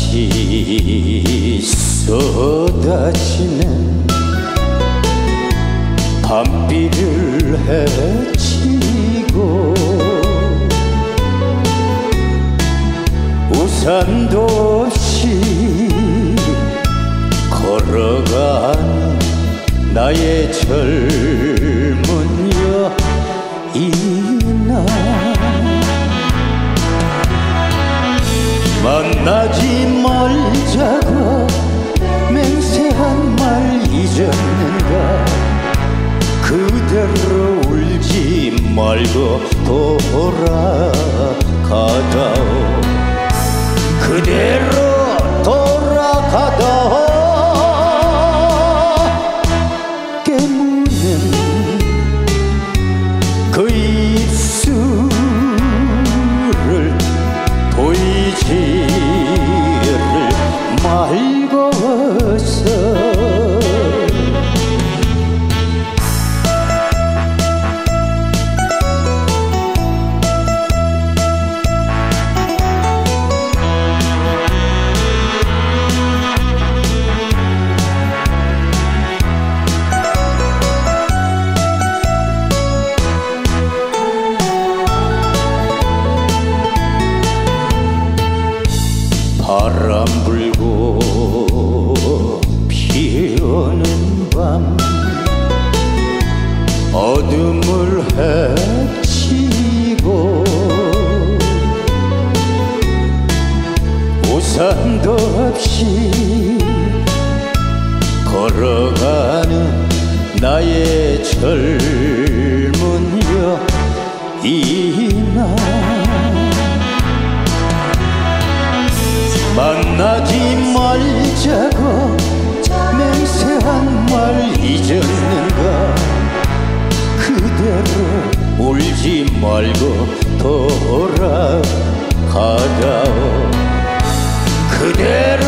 다시 쏟아지는 밤비를 헤치고 우산도 없이 걸어가는 나의 젊은 여인아, 만나지 말자고 맹세한 말 잊었는가. 그대로 울지 말고 돌아가다오. 그대로 돌아가다오. 깨무는 그 입술을 보이지를 말고서 바람 불고 비 오는 밤 어둠을 헤치고 우산도 없이 걸어가는 나의 젊은 여인아, 만나지 말자고 맹세한 말 잊었는가. 그대로 울지 말고 돌아가다오. 그대로